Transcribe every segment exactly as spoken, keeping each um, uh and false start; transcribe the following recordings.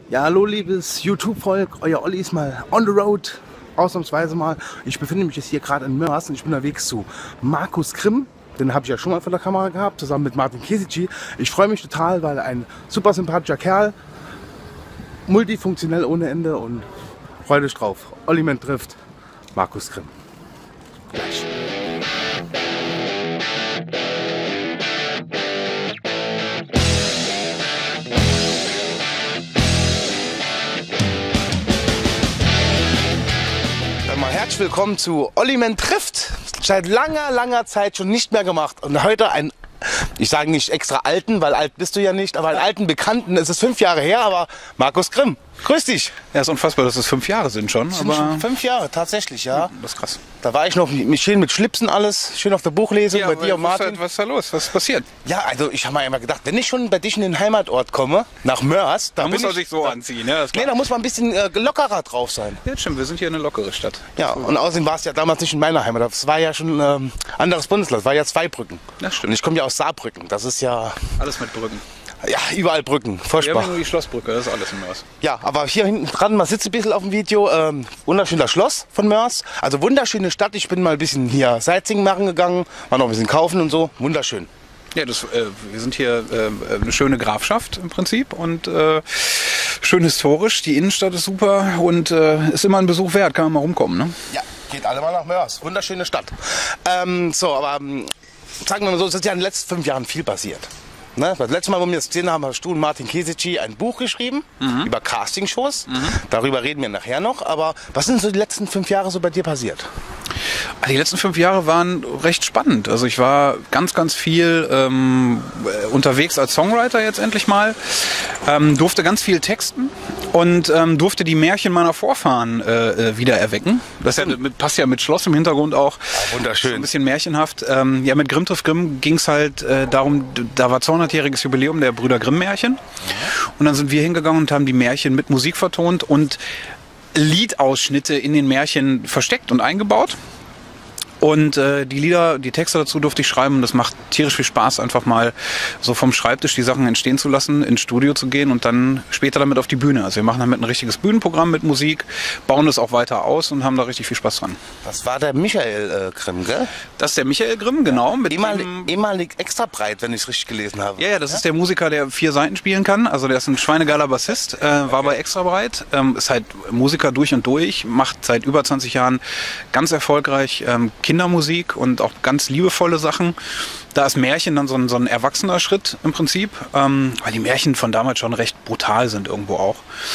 Ja, hallo liebes YouTube-Volk, euer Olli ist mal on the road, ausnahmsweise mal. Ich befinde mich jetzt hier gerade in Mörs und ich bin unterwegs zu Markus Grimm. Den habe ich ja schon mal vor der Kamera gehabt, zusammen mit Martin Kesici. Ich freue mich total, weil ein super sympathischer Kerl, multifunktionell ohne Ende und freut euch drauf. Olli Man trifft Markus Grimm. Gleich. Herzlich willkommen zu Olli Man trifft. Seit langer, langer Zeit schon nicht mehr gemacht. Und heute ein, ich sage nicht extra alten, weil alt bist du ja nicht, aber einen alten Bekannten. Es ist fünf Jahre her, aber Markus Grimm. Grüß dich. Ja, ist unfassbar, dass es fünf Jahre sind schon. Sind aber schon fünf Jahre, tatsächlich, ja. Das ist krass. Da war ich noch mit, schön mit Schlipsen alles, schön auf der Buchlesung Ja, bei dir und was, Martin. was ist da los? Was ist passiert? Ja, also ich habe mir immer gedacht, wenn ich schon bei dich in den Heimatort komme, nach Mörs, Da dann muss bin man ich, sich so da, anziehen. Ja, das ist Nee, klar. da muss man ein bisschen äh, lockerer drauf sein. Ja, stimmt, wir sind hier eine lockere Stadt. Ja, und außerdem war es ja damals nicht in meiner Heimat. Das war ja schon ein ähm, anderes Bundesland. Das war ja Zweibrücken. Das stimmt. Und ich komme ja aus Saarbrücken. Das ist ja, Alles mit Brücken. ja überall Brücken. Wir haben Furchtbar. ja nur die Schlossbrücke, das ist alles in Mörs. Ja, aber hier hinten dran, man sitzt ein bisschen auf dem Video, ähm, wunderschöner Schloss von Mörs. Also wunderschöne Stadt. Ich bin mal ein bisschen hier Sightseeing machen gegangen, war noch ein bisschen kaufen und so. Wunderschön. Ja, das, äh, wir sind hier äh, eine schöne Grafschaft im Prinzip und äh, schön historisch. Die Innenstadt ist super und äh, ist immer ein Besuch wert, kann man mal rumkommen. Ne? Ja, geht alle mal nach Mörs. Wunderschöne Stadt. Ähm, so, aber ähm, sagen wir mal so, es ist ja in den letzten fünf Jahren viel passiert. Ne? Das letzte Mal, wo wir das gesehen haben, hast du und Martin Kesici ein Buch geschrieben mhm. über Castingshows. Mhm. Darüber reden wir nachher noch. Aber was sind so die letzten fünf Jahre so bei dir passiert? Die letzten fünf Jahre waren recht spannend. Also ich war ganz, ganz viel ähm, unterwegs als Songwriter jetzt endlich mal. Ähm, durfte ganz viel texten und ähm, durfte die Märchen meiner Vorfahren äh, wieder erwecken. Das ja, mit, passt ja mit Schloss im Hintergrund auch. Ja, wunderschön. So ein bisschen märchenhaft. Ähm, ja, mit Grimm trifft Grimm ging es halt äh, darum, da war zweihundertjähriges Jubiläum der Brüder Grimm Märchen. Und dann sind wir hingegangen und haben die Märchen mit Musik vertont und Liedausschnitte in den Märchen versteckt und eingebaut. Und äh, die Lieder, die Texte dazu durfte ich schreiben. Das macht tierisch viel Spaß, einfach mal so vom Schreibtisch die Sachen entstehen zu lassen, ins Studio zu gehen und dann später damit auf die Bühne. Also wir machen damit ein richtiges Bühnenprogramm mit Musik, bauen das auch weiter aus und haben da richtig viel Spaß dran. Das war der Michael äh, Grimm, gell? Das ist der Michael Grimm, genau. Mit Ehemalig, dem, ehemalig extra breit, wenn ich es richtig gelesen habe. ja, ja, das ja? ist der Musiker, der vier Seiten spielen kann. Also der ist ein schweinegeiler Bassist, äh, war bei extra breit, ähm, ist halt Musiker durch und durch, macht seit über zwanzig Jahren ganz erfolgreich ähm, Kindermusik und auch ganz liebevolle Sachen. Da ist Märchen dann so ein, so ein erwachsener Schritt im Prinzip, ähm, weil die Märchen von damals schon recht brutal sind irgendwo auch.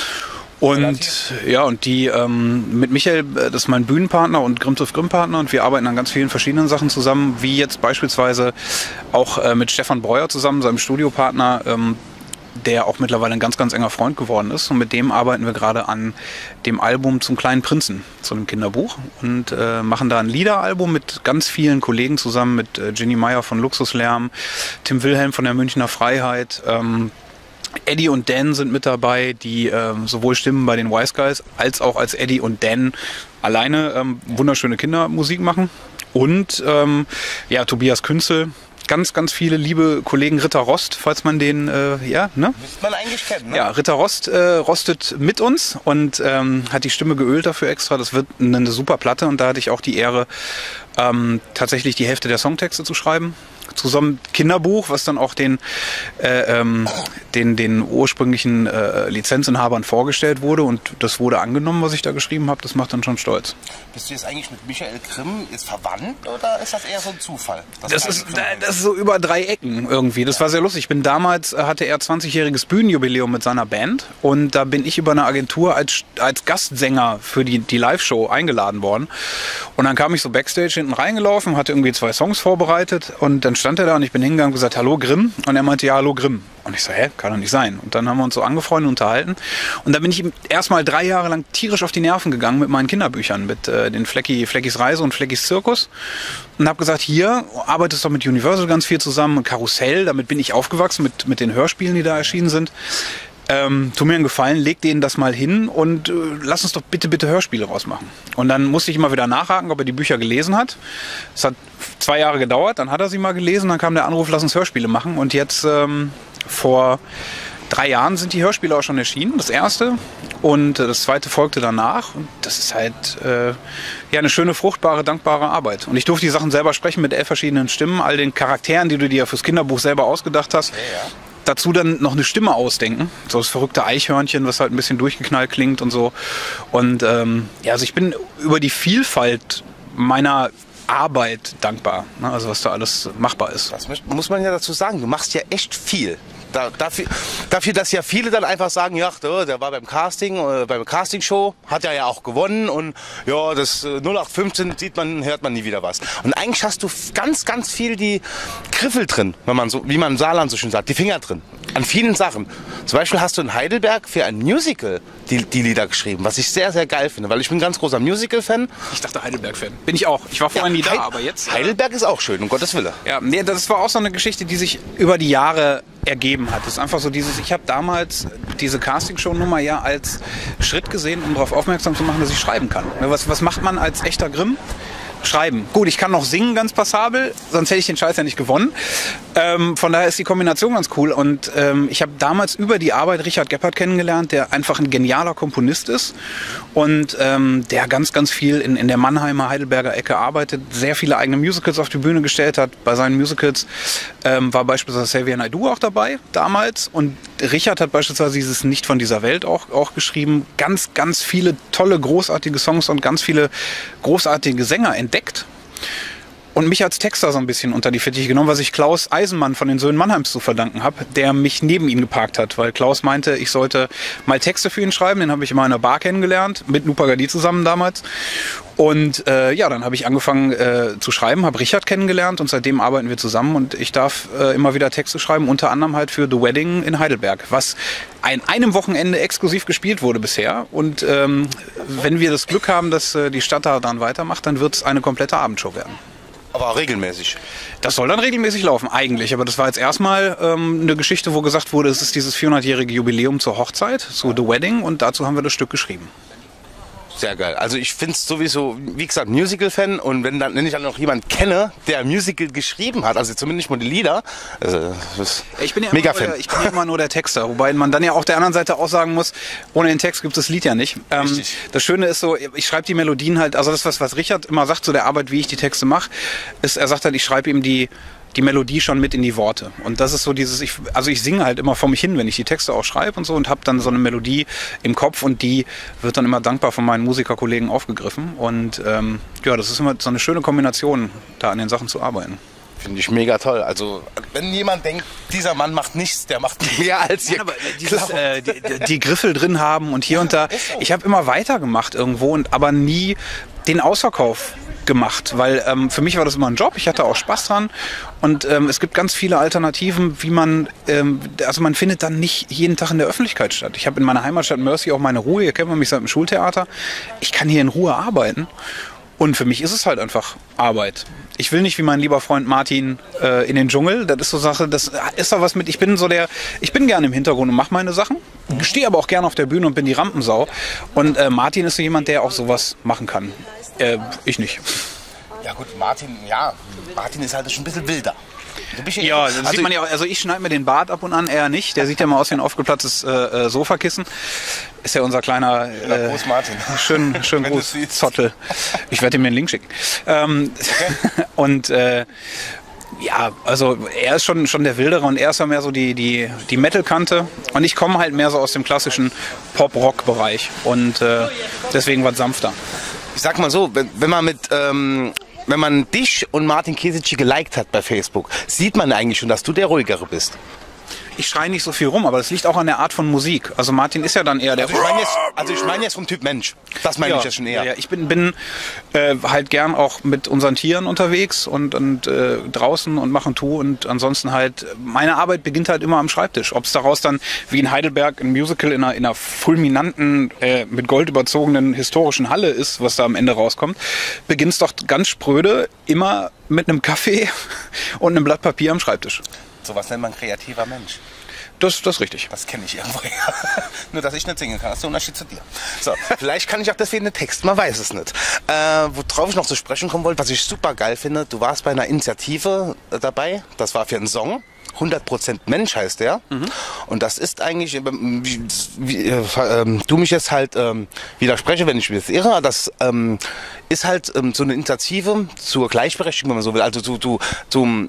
Und ja, und die ähm, mit Michael, das ist mein Bühnenpartner und Grimm trifft Grimm Partner und wir arbeiten an ganz vielen verschiedenen Sachen zusammen, wie jetzt beispielsweise auch äh, mit Stefan Breuer zusammen, seinem Studiopartner, ähm, der auch mittlerweile ein ganz, ganz enger Freund geworden ist. Und mit dem arbeiten wir gerade an dem Album zum Kleinen Prinzen, zu einem Kinderbuch. Und äh, machen da ein Liederalbum mit ganz vielen Kollegen zusammen, mit äh, Ginny Meyer von Luxuslärm, Tim Wilhelm von der Münchner Freiheit, ähm, Eddie und Dan sind mit dabei, die ähm, sowohl Stimmen bei den Wise Guys als auch als Eddie und Dan alleine ähm, wunderschöne Kindermusik machen. Und ähm, ja, Tobias Künzel. Ganz, ganz viele liebe Kollegen, Ritter Rost, falls man den, äh, ja, ne? Müsste man eigentlich kennen, ne? Ja, Ritter Rost äh, rostet mit uns und ähm, hat die Stimme geölt dafür extra. Das wird eine super Platte und da hatte ich auch die Ehre, ähm, tatsächlich die Hälfte der Songtexte zu schreiben. Zusammen Kinderbuch, was dann auch den, äh, ähm, den, den ursprünglichen äh, Lizenzinhabern vorgestellt wurde und das wurde angenommen, was ich da geschrieben habe. Das macht dann schon stolz. Bist du jetzt eigentlich mit Michael Grimm ist verwandt oder ist das eher so ein Zufall? Das ist, das ist so über drei Ecken irgendwie. Das war sehr lustig. Ich bin damals, hatte er zwanzigjähriges Bühnenjubiläum mit seiner Band und da bin ich über eine Agentur als, als Gastsänger für die, die Live-Show eingeladen worden. Und dann kam ich so Backstage hinten reingelaufen, hatte irgendwie zwei Songs vorbereitet und dann stand er da und ich bin hingegangen und gesagt, hallo Grimm. Und er meinte, ja, hallo Grimm. Und ich so, hä, kann doch nicht sein. Und dann haben wir uns so angefreundet und unterhalten. Und dann bin ich ihm erstmal drei Jahre lang tierisch auf die Nerven gegangen mit meinen Kinderbüchern, mit äh, den Flecki, Fleckis Reise und Fleckis Zirkus. Und habe gesagt, hier, arbeitest doch mit Universal ganz viel zusammen und Karussell. Damit bin ich aufgewachsen mit, mit den Hörspielen, die da erschienen sind. Ähm, tu mir einen Gefallen, leg denen das mal hin und äh, lass uns doch bitte, bitte Hörspiele rausmachen. Und dann musste ich immer wieder nachhaken, ob er die Bücher gelesen hat. Es hat zwei Jahre gedauert, dann hat er sie mal gelesen, dann kam der Anruf, lass uns Hörspiele machen. Und jetzt ähm, vor drei Jahren sind die Hörspiele auch schon erschienen, das erste. Und äh, das zweite folgte danach. Und das ist halt äh, ja eine schöne, fruchtbare, dankbare Arbeit. Und ich durfte die Sachen selber sprechen mit elf verschiedenen Stimmen, all den Charakteren, die du dir fürs Kinderbuch selber ausgedacht hast. Okay, ja. Dazu dann noch eine Stimme ausdenken. So das verrückte Eichhörnchen, was halt ein bisschen durchgeknallt klingt und so. Und ähm, ja, also ich bin über die Vielfalt meiner Arbeit dankbar, ne? Also was da alles machbar ist. Das muss man ja dazu sagen, du machst ja echt viel. Da, dafür, dafür, dass ja viele dann einfach sagen, ja, der war beim Casting, äh, beim Castingshow, hat er ja auch gewonnen und ja, das äh, null acht fünfzehn sieht man, hört man nie wieder was. Und eigentlich hast du ganz, ganz viel die Griffel drin, wenn man so, wie man im Saarland so schön sagt, die Finger drin. An vielen Sachen. Zum Beispiel hast du in Heidelberg für ein Musical die, die Lieder geschrieben, was ich sehr, sehr geil finde, weil ich bin ein ganz großer Musical-Fan. Ich dachte Heidelberg-Fan. Bin ich auch. Ich war vorher Ja, nie da, Heid- aber jetzt. Heidelberg ist auch schön, um Gottes Willen. Ja, nee, das war auch so eine Geschichte, die sich über die Jahre ergeben hat. Das ist einfach so dieses, ich habe damals diese Castingshow-Nummer ja als Schritt gesehen, um darauf aufmerksam zu machen, dass ich schreiben kann. Was, was macht man als echter Grimm? Schreiben. Gut, ich kann noch singen ganz passabel, sonst hätte ich den Scheiß ja nicht gewonnen. Ähm, von daher ist die Kombination ganz cool. Und ähm, ich habe damals über die Arbeit Richard Gebhardt kennengelernt, der einfach ein genialer Komponist ist und ähm, der ganz, ganz viel in, in der Mannheimer, Heidelberger Ecke arbeitet, sehr viele eigene Musicals auf die Bühne gestellt hat. Bei seinen Musicals ähm, war beispielsweise Xavier Naidoo auch dabei damals. Und Richard hat beispielsweise dieses Nicht von dieser Welt auch, auch geschrieben. Ganz, ganz viele tolle, großartige Songs und ganz viele großartige Sänger entdeckt. Und mich als Texter so ein bisschen unter die Fittiche genommen, was ich Klaus Eisenmann von den Söhnen Mannheims zu verdanken habe, der mich neben ihn geparkt hat, weil Klaus meinte, ich sollte mal Texte für ihn schreiben. Den habe ich in meiner Bar kennengelernt, mit Nupa Gadi zusammen damals. Und äh, ja, dann habe ich angefangen äh, zu schreiben, habe Richard kennengelernt und seitdem arbeiten wir zusammen und ich darf äh, immer wieder Texte schreiben, unter anderem halt für The Wedding in Heidelberg, was an einem Wochenende exklusiv gespielt wurde bisher. Und ähm, wenn wir das Glück haben, dass äh, die Stadt da dann weitermacht, dann wird es eine komplette Abendshow werden. Aber auch regelmäßig. Das soll dann regelmäßig laufen, eigentlich. Aber das war jetzt erstmal ähm, eine Geschichte, wo gesagt wurde, es ist dieses vierhundertjährige Jubiläum zur Hochzeit, zu The Wedding. Und dazu haben wir das Stück geschrieben. Sehr geil. Also ich finde es sowieso, wie gesagt, Musical-Fan. Und wenn, dann, wenn ich dann noch jemanden kenne, der ein Musical geschrieben hat, also zumindest mal die Lieder, also das ist Ich bin ja mega immer nur Fan. der, ich bin ja immer nur der Texter. Wobei man dann ja auch der anderen Seite auch sagen muss, ohne den Text gibt es das Lied ja nicht. Ähm, Richtig. das Schöne ist so, ich schreibe die Melodien halt, also das, was, was Richard immer sagt zu der Arbeit, wie ich die Texte mache, ist, er sagt halt, ich schreibe ihm die die Melodie schon mit in die Worte. Und das ist so dieses, ich, also ich singe halt immer vor mich hin, wenn ich die Texte auch schreibe und so und habe dann so eine Melodie im Kopf und die wird dann immer dankbar von meinen Musikerkollegen aufgegriffen. Und ähm, ja, das ist immer so eine schöne Kombination, da an den Sachen zu arbeiten. Finde ich mega toll. Also wenn jemand denkt, dieser Mann macht nichts, der macht mehr als ihr. Nein, aber dieses, äh, die, die Griffel drin haben und hier und da. Ich habe immer weitergemacht irgendwo, und aber nie den Ausverkauf gemacht, weil ähm, für mich war das immer ein Job, ich hatte auch Spaß dran und ähm, es gibt ganz viele Alternativen, wie man, ähm, also man findet dann nicht jeden Tag in der Öffentlichkeit statt. Ich habe in meiner Heimatstadt Mercy auch meine Ruhe, hier kennt man mich seit dem Schultheater, ich kann hier in Ruhe arbeiten und für mich ist es halt einfach Arbeit. Ich will nicht wie mein lieber Freund Martin äh, in den Dschungel, das ist so Sache, das ist doch was mit, ich bin so der, ich bin gerne im Hintergrund und mache meine Sachen, stehe aber auch gerne auf der Bühne und bin die Rampensau und äh, Martin ist so jemand, der auch sowas machen kann. Äh, ich nicht. Ja gut, Martin, ja, Martin ist halt schon ein bisschen wilder. Du bist Ja, das also sieht man ja auch, also ich schneide mir den Bart ab und an, er nicht. Der sieht ja mal aus wie ein aufgeplatztes äh, Sofakissen. Ist ja unser kleiner... Äh, Gruß Martin. Schön, schön Wenn Gruß, du's siehst. Zottel. Ich werde ihm den Link schicken. Ähm, Okay. und... Äh, ja, also er ist schon, schon der Wildere und er ist ja mehr so die, die, die Metal-Kante und ich komme halt mehr so aus dem klassischen Pop-Rock-Bereich und äh, deswegen was sanfter. Ich sag mal so, wenn, wenn man mit, ähm, wenn man dich und Martin Kesici geliked hat bei Facebook, sieht man eigentlich schon, dass du der Ruhigere bist. Ich schreie nicht so viel rum, aber das liegt auch an der Art von Musik. Also Martin ist ja dann eher der... Also ich meine jetzt, also ich meine jetzt vom Typ Mensch. Das meine ja, ich ja schon eher. Ja, ja. Ich bin, bin äh, halt gern auch mit unseren Tieren unterwegs und, und äh, draußen und machen Tu und ansonsten halt, meine Arbeit beginnt halt immer am Schreibtisch. Ob es daraus dann wie in Heidelberg ein Musical in einer, in einer fulminanten, äh, mit Gold überzogenen historischen Halle ist, was da am Ende rauskommt, beginnt es doch ganz spröde immer mit einem Kaffee und einem Blatt Papier am Schreibtisch. Sowas nennt man kreativer Mensch. Das, das ist richtig. Das kenne ich irgendwoher. Nur, dass ich nicht singen kann. Das ist der Unterschied zu dir. So, vielleicht kann ich auch deswegen den Text, man weiß es nicht. Äh, worauf ich noch zu sprechen kommen wollte, was ich super geil finde, du warst bei einer Initiative dabei, das war für einen Song. hundert Prozent Mensch heißt der. Mhm. Und das ist eigentlich, wie, wie, äh, du mich jetzt halt ähm, widerspreche, wenn ich mich jetzt irre, das ähm, ist halt ähm, so eine Initiative zur Gleichberechtigung, wenn man so will, also zu, zu, zum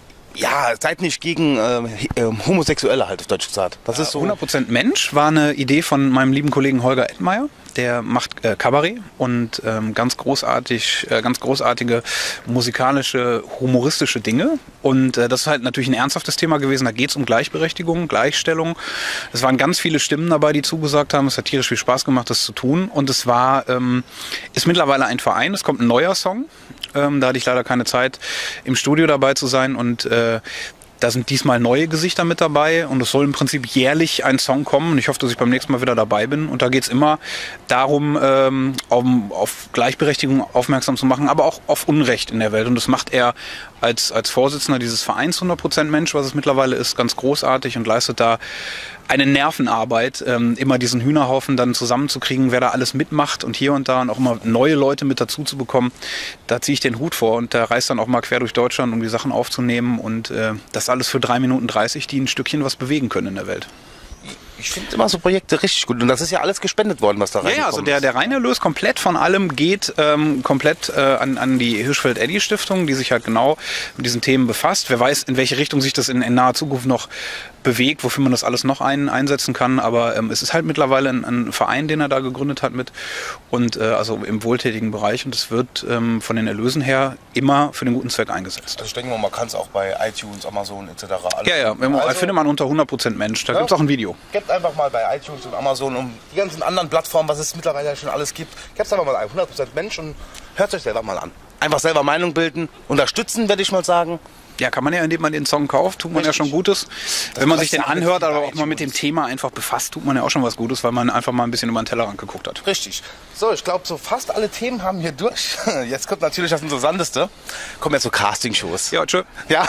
ja, seid nicht gegen äh, Homosexuelle halt, auf Deutsch gesagt. Das ist so. hundert Prozent Mensch war eine Idee von meinem lieben Kollegen Holger Ettmeier. Der macht äh, Kabarett und ähm, ganz großartig, äh, ganz großartige musikalische, humoristische Dinge. Und äh, das ist halt natürlich ein ernsthaftes Thema gewesen. Da geht es um Gleichberechtigung, Gleichstellung. Es waren ganz viele Stimmen dabei, die zugesagt haben. Es hat tierisch viel Spaß gemacht, das zu tun. Und es war, ähm, ist mittlerweile ein Verein. Es kommt ein neuer Song. Ähm, da hatte ich leider keine Zeit, im Studio dabei zu sein. Und äh, da sind diesmal neue Gesichter mit dabei und es soll im Prinzip jährlich ein Song kommen und ich hoffe, dass ich beim nächsten Mal wieder dabei bin. Und da geht es immer darum, ähm, auf, auf Gleichberechtigung aufmerksam zu machen, aber auch auf Unrecht in der Welt. Und das macht er als, als Vorsitzender dieses Vereins hundert Prozent Mensch, was es mittlerweile ist, ganz großartig und leistet da eine Nervenarbeit, ähm, immer diesen Hühnerhaufen dann zusammenzukriegen, wer da alles mitmacht und hier und da und auch immer neue Leute mit dazu zu bekommen. Da ziehe ich den Hut vor und der reist dann auch mal quer durch Deutschland, um die Sachen aufzunehmen und äh, das alles für drei Minuten dreißig, die ein Stückchen was bewegen können in der Welt. Ich finde immer so Projekte richtig gut und das ist ja alles gespendet worden, was da reinkommt. Ja, ja, also der, der Reinerlös komplett von allem geht ähm, komplett äh, an, an die Hirschfeld-Eddy-Stiftung, die sich halt genau mit diesen Themen befasst. Wer weiß, in welche Richtung sich das in, in naher Zukunft noch bewegt, wofür man das alles noch ein, einsetzen kann. Aber ähm, es ist halt mittlerweile ein, ein Verein, den er da gegründet hat mit und äh, also im wohltätigen Bereich und es wird ähm, von den Erlösen her immer für den guten Zweck eingesetzt. Also ich denke mal, man kann es auch bei iTunes, Amazon et cetera. Ja, ja, also, findet man unter hundert Prozent Mensch. Da ja, gibt es auch ein Video. Gebt einfach mal bei iTunes und Amazon und die ganzen anderen Plattformen, was es mittlerweile schon alles gibt, gebt einfach mal ein hundert Prozent Mensch und hört es euch selber mal an. Einfach selber Meinung bilden, unterstützen, würde ich mal sagen. Ja, kann man ja, indem man den Song kauft, tut man Richtig. ja schon Gutes. Das Wenn man sich den anhört, aber auch mal mit dem Thema einfach befasst, tut man ja auch schon was Gutes, weil man einfach mal ein bisschen über den Tellerrand geguckt hat. Richtig. So, ich glaube, so fast alle Themen haben wir durch. Jetzt kommt natürlich das Interessanteste. Kommen jetzt so Castingshows. Ja, tschö. Ja.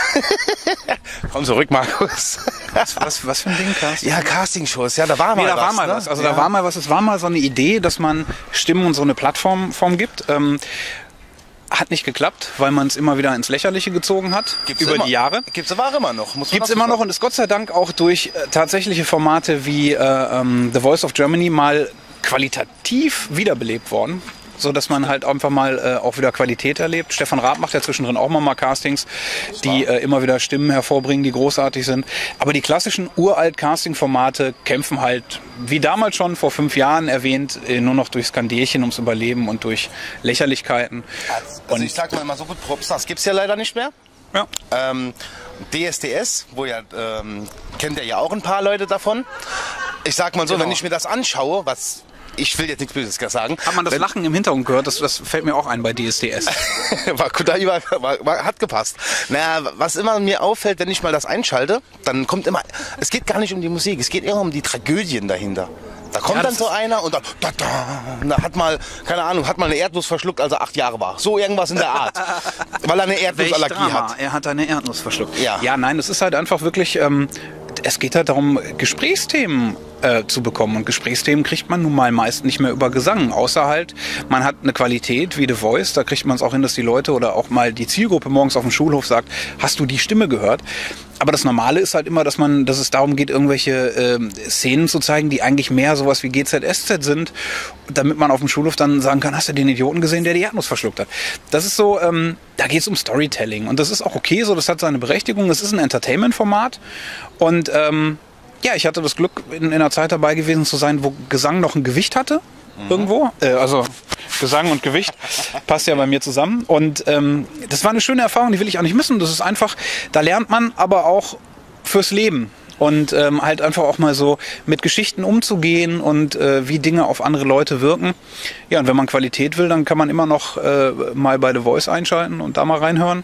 Komm zurück, Markus. Was, was, was für ein Ding, Casting? Ja, Castingshows. Ja, da war mal nee, da was. War mal ne? was. Also ja. da war mal was. Es war mal so eine Idee, dass man Stimmen und so eine Plattform Form gibt. Ähm, Hat nicht geklappt, weil man es immer wieder ins Lächerliche gezogen hat, gibt's über immer, die Jahre. Gibt es aber auch immer noch. Gibt es immer noch und ist Gott sei Dank auch durch äh, tatsächliche Formate wie äh, ähm, The Voice of Germany mal qualitativ wiederbelebt worden. So dass man halt einfach mal äh, auch wieder Qualität erlebt. Stefan Raab macht ja zwischendrin auch mal, mal Castings, die äh, immer wieder Stimmen hervorbringen, die großartig sind. Aber die klassischen uralt Casting-Formate kämpfen halt, wie damals schon vor fünf Jahren erwähnt, äh, nur noch durch Skandälchen ums Überleben und durch Lächerlichkeiten. Also, also und ich sag mal immer so gut, Props, das gibt's ja leider nicht mehr. Ja. Ähm, D S D S, wo ja, ähm, kennt ja auch ein paar Leute davon. Ich sag mal so, genau. Wenn ich mir das anschaue, was... Ich will jetzt nichts Böses sagen. Hat man das Wenn, Lachen im Hintergrund gehört? Das, das fällt mir auch ein bei D S D S. war, war, war, war, hat gepasst. Naja, was immer mir auffällt, wenn ich mal das einschalte, dann kommt immer, es geht gar nicht um die Musik, es geht eher um die Tragödien dahinter. Da kommt ja, dann so einer und dann, da, da, da hat mal, keine Ahnung, hat mal eine Erdnuss verschluckt, als er acht Jahre war. So irgendwas in der Art. Weil er eine Erdnussallergie hat. Er hat eine Erdnuss verschluckt. Ja. ja, nein, das ist halt einfach wirklich, ähm, es geht halt darum, Gesprächsthemen äh, zu bekommen. Und Gesprächsthemen kriegt man nun mal meist nicht mehr über Gesang. Außer halt, man hat eine Qualität wie The Voice, da kriegt man es auch hin, dass die Leute oder auch mal die Zielgruppe morgens auf dem Schulhof sagt, hast du die Stimme gehört? Aber das Normale ist halt immer, dass man, dass es darum geht, irgendwelche äh, Szenen zu zeigen, die eigentlich mehr sowas wie G Z S Z sind, damit man auf dem Schulhof dann sagen kann, hast du den Idioten gesehen, der die Erdnuss verschluckt hat? Das ist so, ähm, da geht es um Storytelling und das ist auch okay, so, das hat seine Berechtigung, es ist ein Entertainment-Format und ähm, ja, ich hatte das Glück, in, in einer Zeit dabei gewesen zu sein, wo Gesang noch ein Gewicht hatte. Mhm. Irgendwo. Äh, also Gesang und Gewicht passt ja bei mir zusammen. Und ähm, das war eine schöne Erfahrung, die will ich auch nicht missen. Das ist einfach, da lernt man aber auch fürs Leben. Und ähm, halt einfach auch mal so mit Geschichten umzugehen und äh, wie Dinge auf andere Leute wirken. Ja, und wenn man Qualität will, dann kann man immer noch äh, mal bei The Voice einschalten und da mal reinhören.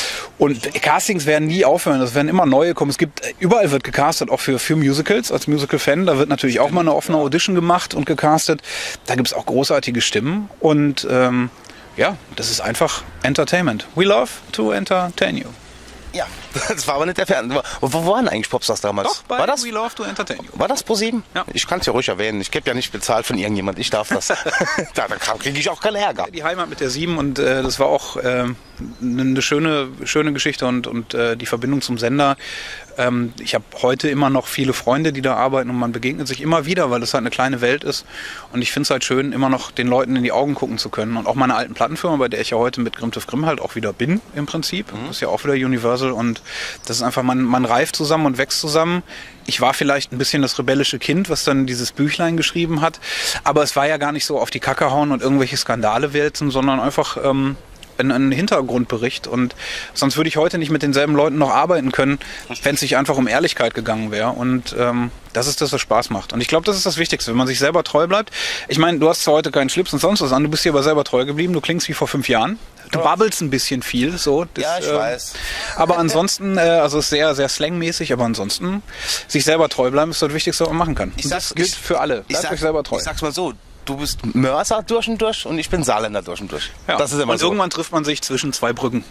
Und Castings werden nie aufhören, es werden immer neue kommen. Es gibt, überall wird gecastet, auch für, für Musicals, als Musical-Fan. Da wird natürlich auch mal eine offene Audition gemacht und gecastet. Da gibt es auch großartige Stimmen. Und ähm, ja, das ist einfach Entertainment. We love to entertain you. Ja. Das war aber nicht der Fernseher. Wo, wo waren eigentlich Popstars damals? Doch, bei war das, We Love to Entertain You. war das ProSieben? Ja. Ich kann es ja ruhig erwähnen. Ich gebe ja nicht bezahlt von irgendjemand. Ich darf das. da da kriege ich auch keinen Ärger. Die Heimat mit der sieben und äh, das war auch äh, eine schöne, schöne Geschichte und, und äh, die Verbindung zum Sender. Ähm, ich habe heute immer noch viele Freunde, die da arbeiten und man begegnet sich immer wieder, weil es halt eine kleine Welt ist. Und ich finde es halt schön, immer noch den Leuten in die Augen gucken zu können. Und auch meine alten Plattenfirma, bei der ich ja heute mit Grimm TÜV Grimm halt auch wieder bin im Prinzip. Mhm. Das ist ja auch wieder Universal und das ist einfach, man, man reift zusammen und wächst zusammen. Ich war vielleicht ein bisschen das rebellische Kind, was dann dieses Büchlein geschrieben hat. Aber es war ja gar nicht so auf die Kacke hauen und irgendwelche Skandale wälzen, sondern einfach ähm, ein, ein Hintergrundbericht. Und sonst würde ich heute nicht mit denselben Leuten noch arbeiten können, wenn es sich einfach um Ehrlichkeit gegangen wäre. Und ähm, das ist das, was Spaß macht. Und ich glaube, das ist das Wichtigste, wenn man sich selber treu bleibt. Ich meine, du hast zwar heute keinen Schlips und sonst was an, du bist dir aber selber treu geblieben. Du klingst wie vor fünf Jahren. Du babbelst ein bisschen viel, so. Das, ja, ich äh, weiß. Aber ansonsten, äh, also ist sehr, sehr slangmäßig, aber ansonsten sich selber treu bleiben ist das Wichtigste, was man machen kann. Ich Und sag's, das gilt ich, für alle. Ich, Bleibt sag, euch selber treu. ich sag's mal so, du bist Mörser durch und durch und ich bin Saarländer durch und durch. Ja. Das ist immer und so. irgendwann trifft man sich zwischen zwei Brücken.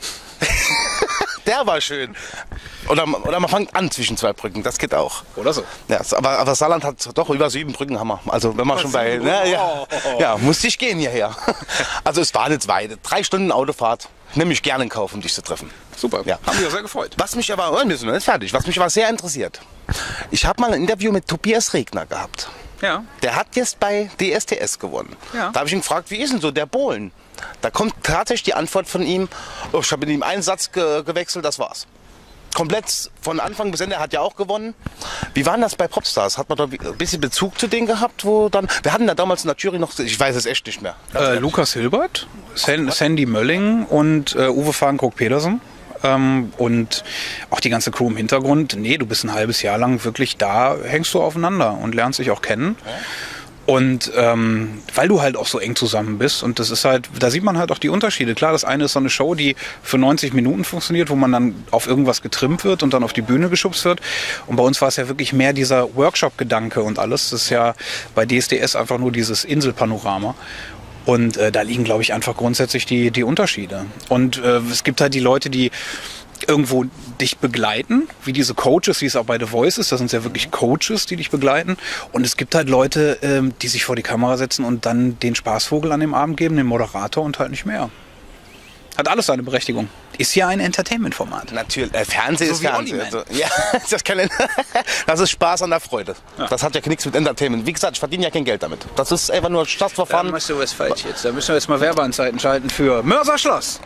Der war schön. Oder, oder man fängt an zwischen zwei Brücken, das geht auch. Oder so. Ja, aber, aber Saarland hat doch über sieben Brücken, haben wir. Also wenn man schon bei... Ne, ja, ja, musste ich gehen hierher. Also es war nicht weit. Drei Stunden Autofahrt. Nehme ich gerne in Kauf, um dich zu treffen. Super, ja. Haben wir sehr gefreut. Was mich aber... Oh, wir sind noch nicht fertig. Was mich aber sehr interessiert. Ich habe mal ein Interview mit Tobias Regner gehabt. Ja. Der hat jetzt bei D S T S gewonnen. Ja. Da habe ich ihn gefragt, wie ist denn so der Bohlen? Da kommt tatsächlich die Antwort von ihm, oh, ich habe mit ihm einen Satz ge gewechselt, das war's. Komplett von Anfang bis Ende, er hat ja auch gewonnen. Wie war denn das bei Popstars? Hat man da ein bisschen Bezug zu denen gehabt, wo dann... Wir hatten da damals in der Jury noch... Ich weiß es echt nicht mehr. Äh, Lukas Hilbert, San Sandy Mölling und äh, Uwe Fahnenkrog-Pedersen. Ähm, und auch die ganze Crew im Hintergrund. Nee, du bist ein halbes Jahr lang wirklich da, hängst du aufeinander und lernst dich auch kennen. Ja. Und ähm, weil du halt auch so eng zusammen bist und das ist halt, da sieht man halt auch die Unterschiede. Klar, das eine ist so eine Show, die für neunzig Minuten funktioniert, wo man dann auf irgendwas getrimmt wird und dann auf die Bühne geschubst wird. Und bei uns war es ja wirklich mehr dieser Workshop-Gedanke und alles. Das ist ja bei D S D S einfach nur dieses Inselpanorama. Und äh, da liegen, glaube ich, einfach grundsätzlich die, die Unterschiede. Und äh, es gibt halt die Leute, die irgendwo dich begleiten, wie diese Coaches, wie es auch bei The Voice ist. Das sind ja wirklich Coaches, die dich begleiten. Und es gibt halt Leute, ähm, die sich vor die Kamera setzen und dann den Spaßvogel an dem Abend geben, den Moderator und halt nicht mehr. Hat alles seine Berechtigung. Ist ja ein Entertainment-Format. Natürlich. Äh, Fernsehen So ist wie Fernsehen. Olli Man. Also, ja, das, kann, das ist Spaß an der Freude. Ja. Das hat ja nichts mit Entertainment. Wie gesagt, ich verdiene ja kein Geld damit. Das ist einfach nur Da Staatsverfahren. machst du was falsch jetzt. Da müssen wir jetzt mal Werbeanzeigen schalten für Mörserschloss.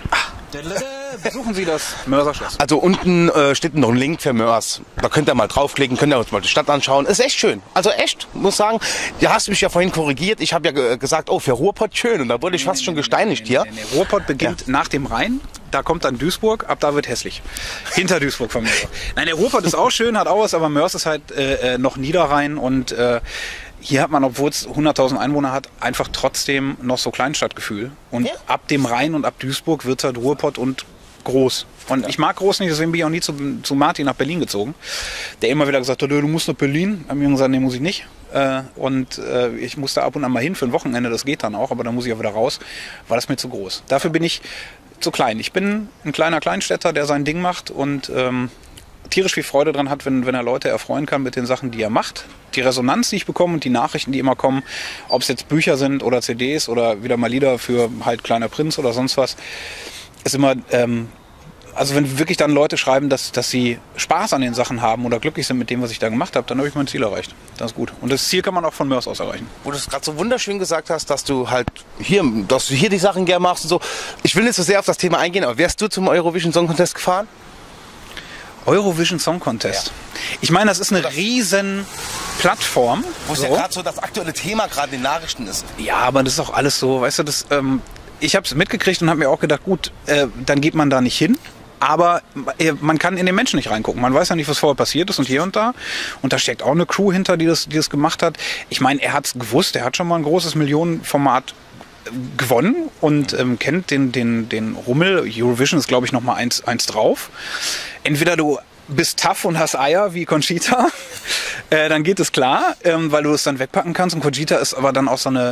Besuchen Sie das Mörserschloss. Also unten äh, steht noch ein Link für Mörs. Da könnt ihr mal draufklicken, könnt ihr uns mal die Stadt anschauen. Ist echt schön. Also echt, muss sagen. Du hast mich ja vorhin korrigiert. Ich habe ja ge gesagt, oh, für Ruhrpott schön. Und da wurde ich fast nee, schon nee, gesteinigt nee, nee, hier. Nee, nee. Ruhrpott beginnt ja. nach dem Rhein. Da kommt dann Duisburg, ab da wird hässlich. Hinter Duisburg von mir. Nein, der Ruhrpott ist auch schön, hat auch was, aber Mörs ist halt äh, noch Niederrhein und äh, hier hat man, obwohl es hunderttausend Einwohner hat, einfach trotzdem noch so Kleinstadtgefühl. Und ja. ab dem Rhein und ab Duisburg wird es halt Ruhrpott und groß. Und ja. ich mag groß nicht, deswegen bin ich auch nie zu, zu Martin nach Berlin gezogen. Der immer wieder gesagt hat, du musst nach Berlin. Haben wir gesagt, nee, muss ich nicht. Äh, und äh, ich muss da ab und an mal hin für ein Wochenende, das geht dann auch, aber dann muss ich auch wieder raus, weil das mir zu groß. Dafür bin ich zu klein. Ich bin ein kleiner Kleinstädter, der sein Ding macht und ähm, tierisch viel Freude dran hat, wenn, wenn er Leute erfreuen kann mit den Sachen, die er macht. Die Resonanz, die ich bekomme und die Nachrichten, die immer kommen, ob es jetzt Bücher sind oder C Ds oder wieder mal Lieder für halt Kleiner Prinz oder sonst was, ist immer, ähm, also wenn wirklich dann Leute schreiben, dass, dass sie Spaß an den Sachen haben oder glücklich sind mit dem, was ich da gemacht habe, dann habe ich mein Ziel erreicht. Das ist gut. Und das Ziel kann man auch von Mörs aus erreichen. Wo du es gerade so wunderschön gesagt hast, dass du halt hier, dass du hier die Sachen gerne machst und so. Ich will nicht so sehr auf das Thema eingehen, aber wärst du zum Eurovision Song Contest gefahren? Eurovision Song Contest. Ja. Ich meine, das ist eine riesen Plattform. Wo es so. ja gerade so das aktuelle Thema gerade in den Nachrichten ist. Ja, aber das ist auch alles so, weißt du, das, ähm, ich habe es mitgekriegt und habe mir auch gedacht, gut, äh, dann geht man da nicht hin. Aber äh, man kann in den Menschen nicht reingucken. Man weiß ja nicht, was vorher passiert ist und hier und da. Und da steckt auch eine Crew hinter, die das, die das gemacht hat. Ich meine, er hat es gewusst, er hat schon mal ein großes Millionenformat gewonnen und ähm, kennt den, den, den Rummel. Eurovision ist, glaube ich, noch mal eins, eins drauf. Entweder du bist tough und hast Eier wie Conchita, äh, dann geht es klar, ähm, weil du es dann wegpacken kannst. Und Conchita ist aber dann auch so eine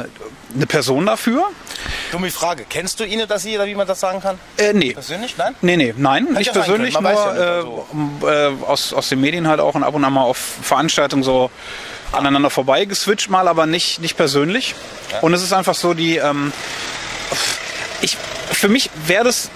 eine Person dafür. Dumme Frage. Kennst du ihn oder sie, oder wie man das sagen kann? Äh, nee. Persönlich? Nein? Nee, nee, nein, nicht ja sein persönlich, können, man nur weiß ja äh, nicht, um, äh, aus, aus den Medien halt auch und ab und an mal auf Veranstaltungen so aneinander vorbei geswitcht mal, aber nicht, nicht persönlich. Ja. Und es ist einfach so die, ähm, ich, für mich wäre das,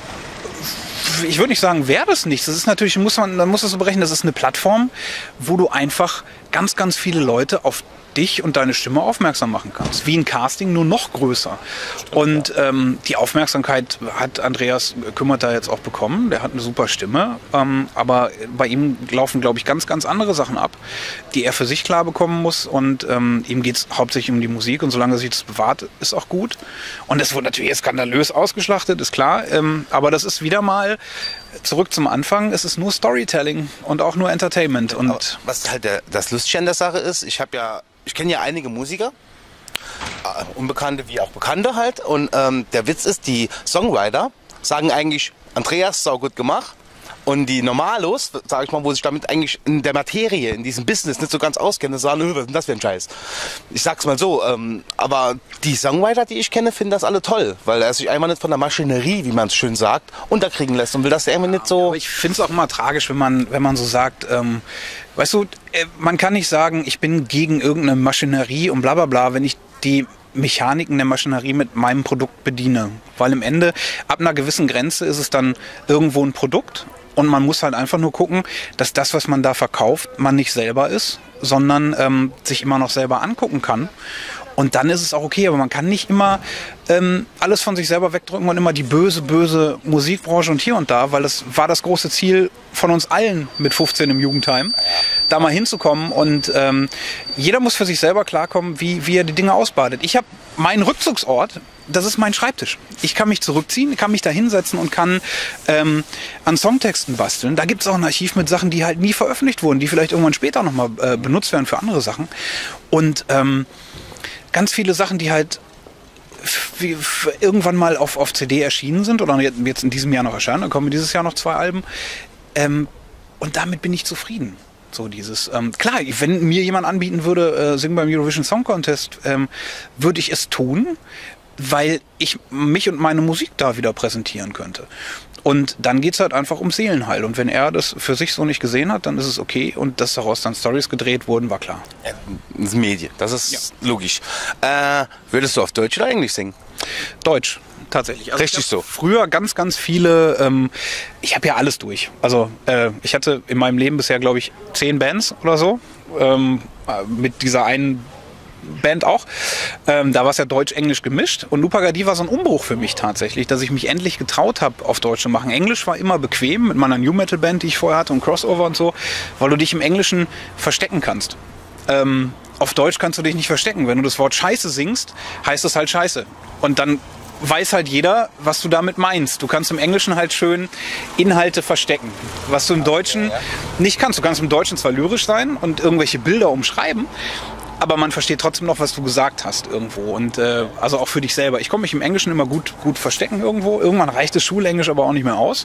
ich würde nicht sagen, wäre das nichts. Das ist natürlich, muss man, man muss das so berechnen, das ist eine Plattform, wo du einfach ganz, ganz viele Leute auf dich und deine Stimme aufmerksam machen kannst. Wie ein Casting, nur noch größer. Und ähm, die Aufmerksamkeit hat Andreas Kümmert da jetzt auch bekommen. Der hat eine super Stimme. Ähm, aber bei ihm laufen, glaube ich, ganz, ganz andere Sachen ab, die er für sich klar bekommen muss. Und ähm, ihm geht es hauptsächlich um die Musik. Und solange er sich das bewahrt, ist auch gut. Und das wurde natürlich skandalös ausgeschlachtet, ist klar. Ähm, aber das ist wieder mal zurück zum Anfang. Es ist nur Storytelling und auch nur Entertainment. Und Aber was halt der, das Lustige an der Sache ist, ich habe ja Ich kenne ja einige Musiker, äh, Unbekannte wie auch Bekannte halt. Und ähm, der Witz ist, die Songwriter sagen eigentlich, Andreas, sau gut gemacht. Und die Normalos, sage ich mal, wo sich damit eigentlich in der Materie, in diesem Business nicht so ganz auskennen, sagen, was ist denn das für ein Scheiß? Ich sag's mal so, ähm, aber die Songwriter, die ich kenne, finden das alle toll, weil er sich einfach nicht von der Maschinerie, wie man es schön sagt, unterkriegen lässt und will das irgendwie nicht so... Aber ich finde es auch immer tragisch, wenn man, wenn man so sagt, ähm, weißt du, äh, man kann nicht sagen, ich bin gegen irgendeine Maschinerie und bla bla bla, wenn ich die Mechaniken der Maschinerie mit meinem Produkt bediene. Weil im Ende, ab einer gewissen Grenze ist es dann irgendwo ein Produkt. Und man muss halt einfach nur gucken, dass das, was man da verkauft, man nicht selber ist, sondern ähm, sich immer noch selber angucken kann. Und dann ist es auch okay, aber man kann nicht immer ähm, alles von sich selber wegdrücken und immer die böse, böse Musikbranche und hier und da, weil das war das große Ziel von uns allen mit fünfzehn im Jugendheim, da mal hinzukommen. Und ähm, jeder muss für sich selber klarkommen, wie, wie er die Dinge ausbadet. Ich habe meinen Rückzugsort, das ist mein Schreibtisch. Ich kann mich zurückziehen, kann mich da hinsetzen und kann ähm, an Songtexten basteln. Da gibt es auch ein Archiv mit Sachen, die halt nie veröffentlicht wurden, die vielleicht irgendwann später nochmal äh, benutzt werden für andere Sachen. Und ähm, ganz viele Sachen, die halt f- f- irgendwann mal auf, auf C D erschienen sind oder jetzt in diesem Jahr noch erscheinen. Dann kommen dieses Jahr noch zwei Alben. Ähm, und damit bin ich zufrieden. So dieses, ähm, klar, wenn mir jemand anbieten würde, äh, singen beim Eurovision Song Contest, ähm, würde ich es tun, weil ich mich und meine Musik da wieder präsentieren könnte. Und dann geht es halt einfach um Seelenheil. Und wenn er das für sich so nicht gesehen hat, dann ist es okay. Und dass daraus dann Storys gedreht wurden, war klar. Ja, das ist Medien, das ist ja logisch. Äh, würdest du auf Deutsch oder Englisch singen? Deutsch, tatsächlich. Also Richtig so. Früher ganz, ganz viele, ähm, ich habe ja alles durch. Also äh, ich hatte in meinem Leben bisher, glaube ich, zehn Bands oder so. Ähm, mit dieser einen Band auch. Ähm, da war es ja Deutsch-Englisch gemischt. Und Lupagadi war so ein Umbruch für mich tatsächlich, dass ich mich endlich getraut habe, auf Deutsch zu machen. Englisch war immer bequem mit meiner New-Metal-Band, die ich vorher hatte und Crossover und so, weil du dich im Englischen verstecken kannst. Ähm, auf Deutsch kannst du dich nicht verstecken. Wenn du das Wort Scheiße singst, heißt es halt Scheiße. Und dann weiß halt jeder, was du damit meinst. Du kannst im Englischen halt schön Inhalte verstecken, was du im Deutschen nicht kannst. Du kannst im Deutschen zwar lyrisch sein und irgendwelche Bilder umschreiben, aber man versteht trotzdem noch, was du gesagt hast irgendwo. Und äh, also auch für dich selber. Ich konnte mich im Englischen immer gut, gut verstecken irgendwo. Irgendwann reicht das Schulenglisch aber auch nicht mehr aus.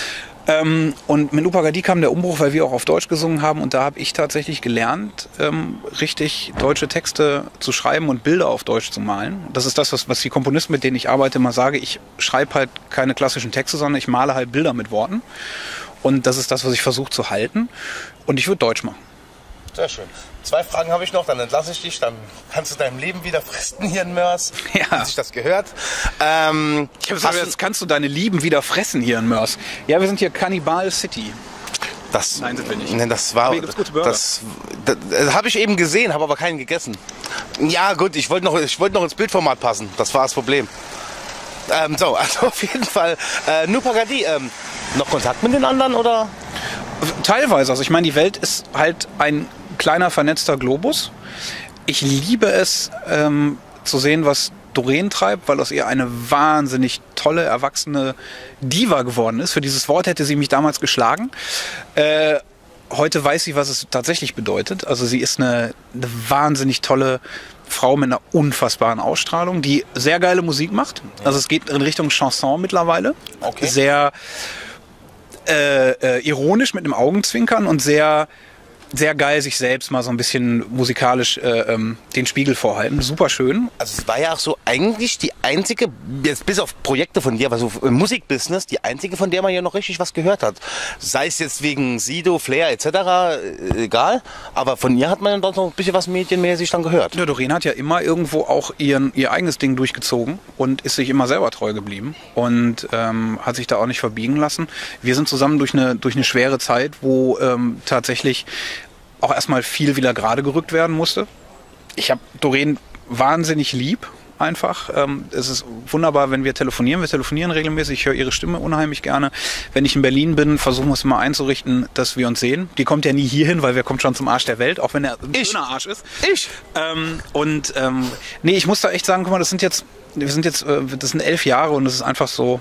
Ähm, und mit Lupagadi kam der Umbruch, weil wir auch auf Deutsch gesungen haben. Und da habe ich tatsächlich gelernt, ähm, richtig deutsche Texte zu schreiben und Bilder auf Deutsch zu malen. Das ist das, was, was die Komponisten, mit denen ich arbeite, immer sage. Ich schreibe halt keine klassischen Texte, sondern ich male halt Bilder mit Worten. Und das ist das, was ich versuche zu halten. Und ich würde Deutsch machen. Sehr schön. Zwei Fragen habe ich noch, dann entlasse ich dich, dann kannst du deinem Leben wieder fristen hier in Mörs, ja. wie sich das gehört. Ähm, ich habe gesagt, jetzt kannst du deine Lieben wieder fressen hier in Mörs. Ja, wir sind hier Cannibal City. Das, Nein, sind wir nicht. Ne, das war, gibt's gute Burger. das, das, das habe ich eben gesehen, habe aber keinen gegessen. Ja gut, ich wollte noch, ich wollte noch ins Bildformat passen, das war das Problem. Ähm, so, also auf jeden Fall, äh, Lupagadi, ähm, noch Kontakt mit den anderen oder? Teilweise, also ich meine, die Welt ist halt ein kleiner vernetzter Globus. Ich liebe es ähm, zu sehen, was Doreen treibt, weil aus ihr eine wahnsinnig tolle, erwachsene Diva geworden ist. Für dieses Wort hätte sie mich damals geschlagen. Äh, heute weiß sie, was es tatsächlich bedeutet. Also sie ist eine, eine wahnsinnig tolle Frau mit einer unfassbaren Ausstrahlung, die sehr geile Musik macht. Also es geht in Richtung Chanson mittlerweile. Okay. Sehr äh, äh, ironisch mit einem Augenzwinkern und sehr sehr geil, sich selbst mal so ein bisschen musikalisch äh, ähm, den Spiegel vorhalten. Super schön. Also es war ja auch so eigentlich die einzige, jetzt bis auf Projekte von dir, also im Musikbusiness, die einzige, von der man ja noch richtig was gehört hat. Sei es jetzt wegen Sido, Flair et cetera, egal. Aber von ihr hat man dann noch ein bisschen was medienmäßig dann gehört. Ja, Doreen hat ja immer irgendwo auch ihren, ihr eigenes Ding durchgezogen und ist sich immer selber treu geblieben und ähm, hat sich da auch nicht verbiegen lassen. Wir sind zusammen durch eine, durch eine schwere Zeit, wo ähm, tatsächlich auch erstmal viel wieder gerade gerückt werden musste. Ich habe Doreen wahnsinnig lieb, einfach. Ähm, es ist wunderbar, wenn wir telefonieren. Wir telefonieren regelmäßig. Ich höre ihre Stimme unheimlich gerne. Wenn ich in Berlin bin, versuchen wir es immer einzurichten, dass wir uns sehen. Die kommt ja nie hierhin, weil wir kommt schon zum Arsch der Welt, auch wenn er ein Ich. schöner Arsch ist. Ich? Ähm, und ähm, nee, ich muss da echt sagen, guck mal, das sind jetzt, wir sind jetzt, äh, das sind elf Jahre und es ist einfach so,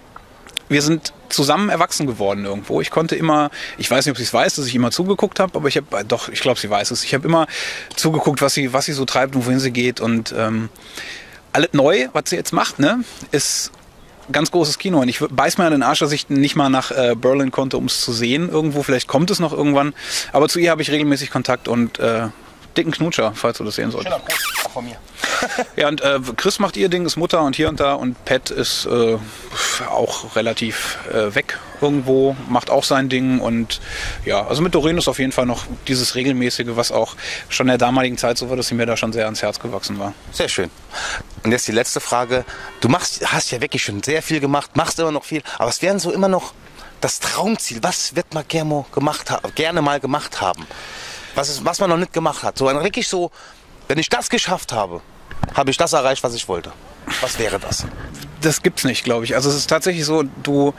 wir sind zusammen erwachsen geworden irgendwo. Ich konnte immer, ich weiß nicht, ob sie es weiß, dass ich immer zugeguckt habe, aber ich habe, doch, ich glaube, sie weiß es. Ich habe immer zugeguckt, was sie, was sie so treibt und wohin sie geht. Und ähm, alles neu, was sie jetzt macht, ne, ist ganz großes Kino. Und ich beiß mir an den Arsch, dass ich nicht mal nach äh, Berlin konnte, um es zu sehen irgendwo. Vielleicht kommt es noch irgendwann. Aber zu ihr habe ich regelmäßig Kontakt und äh, dicken Knutscher, falls du das sehen solltest. Schöner Gruß, auch von mir. Ja, und äh, Chris macht ihr Ding, ist Mutter und hier und da. Und Pat ist äh, auch relativ äh, weg irgendwo, macht auch sein Ding. Und ja, also mit Doreen ist auf jeden Fall noch dieses Regelmäßige, was auch schon in der damaligen Zeit so war, dass sie mir da schon sehr ans Herz gewachsen war. Sehr schön. Und jetzt die letzte Frage. Du machst, hast ja wirklich schon sehr viel gemacht, machst immer noch viel, aber es wären so immer noch das Traumziel. Was wird man gerne, gemacht, gerne mal gemacht haben? Was, ist, was man noch nicht gemacht hat. So ein wirklich so, wenn ich das geschafft habe, habe ich das erreicht, was ich wollte. Was wäre das? Das gibt's nicht, glaube ich. Also es ist tatsächlich so, du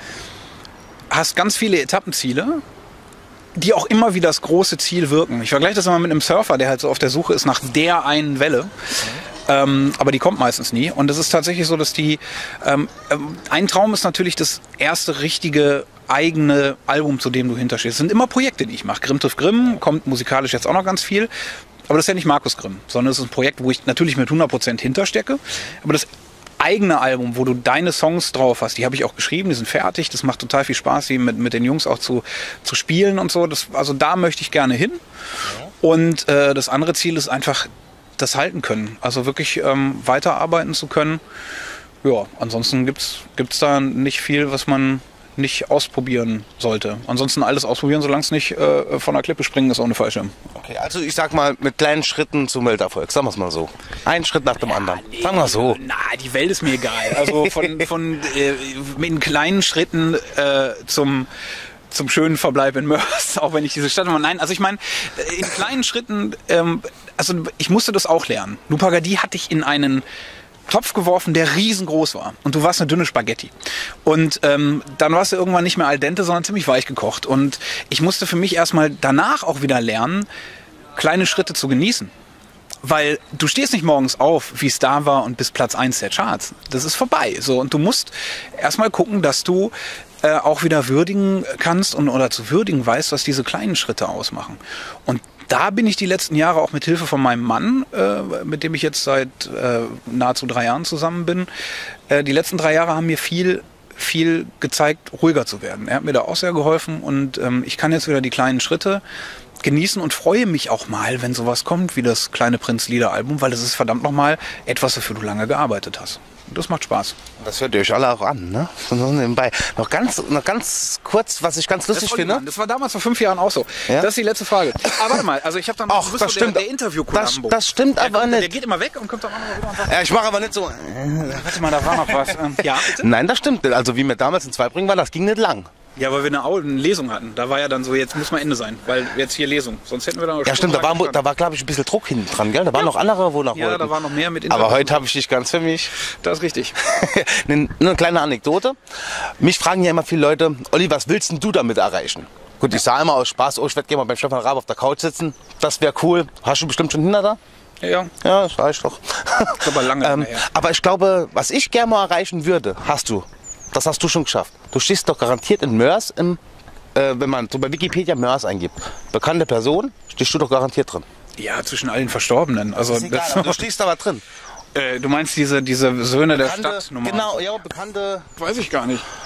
hast ganz viele Etappenziele, die auch immer wie das große Ziel wirken. Ich vergleiche das immer mit einem Surfer, der halt so auf der Suche ist nach der einen Welle. Mhm. Ähm, aber die kommt meistens nie. Und es ist tatsächlich so, dass die... Ähm, ein Traum ist natürlich das erste richtige eigene Album, zu dem du hinterstehst. Es sind immer Projekte, die ich mache. Grimm trifft Grimm, kommt musikalisch jetzt auch noch ganz viel. Aber das ist ja nicht Markus Grimm, sondern es ist ein Projekt, wo ich natürlich mit hundert Prozent hinterstecke. Aber das eigene Album, wo du deine Songs drauf hast, die habe ich auch geschrieben, die sind fertig. Das macht total viel Spaß, die mit, mit den Jungs auch zu, zu spielen und so. Das, also da möchte ich gerne hin. Und äh, das andere Ziel ist einfach das halten können. Also wirklich ähm, weiterarbeiten zu können. Ja, ansonsten gibt's gibt's da nicht viel, was man nicht ausprobieren sollte. Ansonsten alles ausprobieren, solange es nicht äh, von der Klippe springen ist ohne Fallschirm. Okay, also ich sag mal, mit kleinen Schritten zum Welterfolg. Sagen wir es mal so. Ein Schritt nach dem ja, anderen. Nee, sagen wir so. Na, die Welt ist mir egal. Also von, von äh, in kleinen Schritten äh, zum zum schönen Verbleib in Mörs, auch wenn ich diese Stadt immer... Nein, also ich meine, in kleinen Schritten, ähm, also ich musste das auch lernen. Lupa Gadi hatte ich in einen Topf geworfen, der riesengroß war. Und du warst eine dünne Spaghetti. Und ähm, dann warst du irgendwann nicht mehr al dente, sondern ziemlich weich gekocht. Und ich musste für mich erstmal danach auch wieder lernen, kleine Schritte zu genießen. Weil du stehst nicht morgens auf, wie es da war, und bist Platz eins der Charts. Das ist vorbei. So, und du musst erstmal gucken, dass du äh, auch wieder würdigen kannst und oder zu würdigen weißt, was diese kleinen Schritte ausmachen. Und da bin ich die letzten Jahre auch mit Hilfe von meinem Mann, äh, mit dem ich jetzt seit äh, nahezu drei Jahren zusammen bin. Äh, die letzten drei Jahre haben mir viel, viel gezeigt, ruhiger zu werden. Er hat mir da auch sehr geholfen und ähm, ich kann jetzt wieder die kleinen Schritte genießen und freue mich auch mal, wenn sowas kommt wie das Kleine Prinz Lieder-Album, weil das ist verdammt nochmal etwas, wofür du lange gearbeitet hast. Und das macht Spaß. Das hört ihr euch alle auch an, ne? So nebenbei. Noch ganz, noch ganz kurz, was ich ganz lustig das finde. Mann. Das war damals vor fünf Jahren auch so. Ja? Das ist die letzte Frage. Aber warte mal, also ich habe dann noch Ach, das stimmt. der, der Interview-Columbo. Das, das stimmt der aber kommt, nicht. Der geht immer weg und kommt dann auch noch wieder und sagt, ja, ich mache aber nicht so. Warte mal, da war noch was. Ähm, ja, bitte? Nein, das stimmt. Also wie wir damals in Zweibringen waren, das ging nicht lang. Ja, weil wir eine, Au- eine Lesung hatten. Da war ja dann so, jetzt muss mal Ende sein, weil jetzt hier Lesung. Sonst hätten wir da noch... Ja, stimmt, da war, da war glaube ich, ein bisschen Druck hinten dran, gell? Da waren ja noch andere, wo noch Ja, wollten. da war noch mehr mit Aber heute habe ich dich ganz für mich. Das ist richtig. eine, eine kleine Anekdote. Mich fragen ja immer viele Leute, Olli, was willst denn du damit erreichen? Gut, ich sage immer aus Spaß, oh, ich werde gerne mal beim Stefan Raab auf der Couch sitzen. Das wäre cool. Hast du bestimmt schon hinter da? Ja, ja. Ja, das reicht doch. Das ist aber lange ähm, her. Aber ich glaube, was ich gerne mal erreichen würde, hast du. Das hast du schon geschafft. Du stehst doch garantiert in Mörs im... Äh, wenn man so bei Wikipedia Mörs eingibt, bekannte Person, stehst du doch garantiert drin. Ja, zwischen allen Verstorbenen. Also, Das ist egal, das, aber du stehst aber drin. äh, du meinst diese, diese Söhne Bekannte, der Stadt Nummer? Genau, ja, bekannte. Weiß ich gar nicht.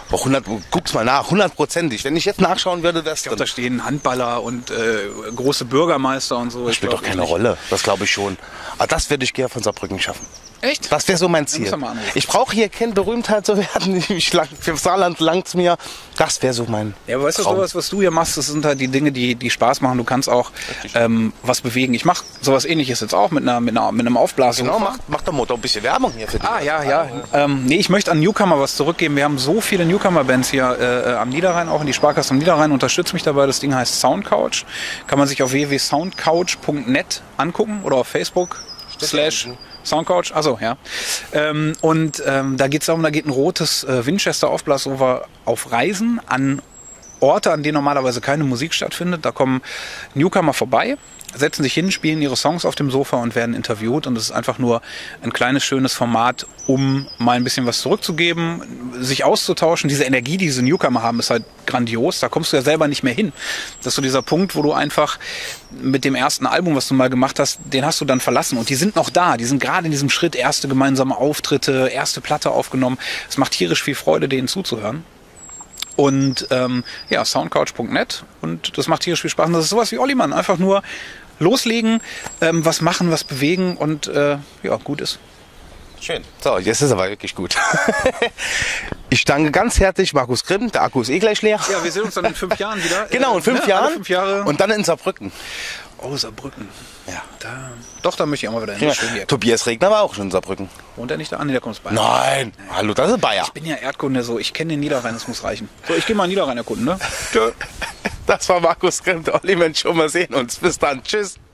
Auch hundert, guck's mal nach, hundertprozentig. Wenn ich jetzt nachschauen würde, wär's Ich glaube, da stehen Handballer und äh, große Bürgermeister und so. Das spielt glaub, doch keine nicht. Rolle, das glaube ich schon. Aber das würde ich gerne von Saarbrücken schaffen. Echt? Das wäre so mein Ziel. Ich brauche hier keine Berühmtheit zu werden. Ich lang, für Saarland langt's mir. Das wäre so mein Ja, aber weißt du, Traum. sowas, was du hier machst, das sind halt die Dinge, die, die Spaß machen. Du kannst auch ähm, was bewegen. Ich mache sowas Ähnliches jetzt auch mit, einer, mit, einer, mit einem Aufblasen. Genau, mach, mach doch mal ein bisschen Werbung hier für dich. Ah, ja, ja. Ähm, nee, ich möchte an Newcomer was zurückgeben. Wir haben so viele Newcomer-Bands hier äh, am Niederrhein, auch in die Sparkasse am Niederrhein. Unterstützt mich dabei. Das Ding heißt Soundcouch. Kann man sich auf w w w punkt soundcouch punkt net angucken oder auf Facebook slash Soundcouch. Also ja. Ähm, und ähm, da geht es darum, da geht ein rotes äh, Winchester Aufblasover auf Reisen an Orte, an denen normalerweise keine Musik stattfindet. Da kommen Newcomer vorbei, setzen sich hin, spielen ihre Songs auf dem Sofa und werden interviewt. Und es ist einfach nur ein kleines, schönes Format, um mal ein bisschen was zurückzugeben, sich auszutauschen. Diese Energie, die diese Newcomer haben, ist halt grandios. Da kommst du ja selber nicht mehr hin. Das ist so dieser Punkt, wo du einfach mit dem ersten Album, was du mal gemacht hast, den hast du dann verlassen. Und die sind noch da. Die sind gerade in diesem Schritt, erste gemeinsame Auftritte, erste Platte aufgenommen. Es macht tierisch viel Freude, denen zuzuhören. Und ähm, ja, soundcouch punkt net und das macht tierisch viel Spaß. Und das ist sowas wie Olli Mann. Einfach nur loslegen, ähm, was machen, was bewegen und äh, ja, gut ist. Schön. So, jetzt ist aber wirklich gut. Ich danke ganz herzlich Markus Grimm. Der Akku ist eh gleich leer. Ja, wir sehen uns dann in fünf Jahren wieder. Genau, in fünf ne? Jahren. Alle fünf Jahre. Und dann in Saarbrücken. Oh, Saarbrücken. Ja. Da, doch, da möchte ich auch mal wieder hin. Ja. Schön hier. Tobias Regner war auch schon in Saarbrücken. Wohnt er nicht da? Ah, nee, der kommt aus Bayern. Nein, hallo, das ist Bayer. Ich bin ja Erdkunde, so. Ich kenne den Niederrhein, das muss reichen. So, ich gehe mal in Niederrhein erkunden, ne? Tschö. Das war Markus Grimm, der Olli Mensch, schon mal sehen uns. Bis dann, tschüss.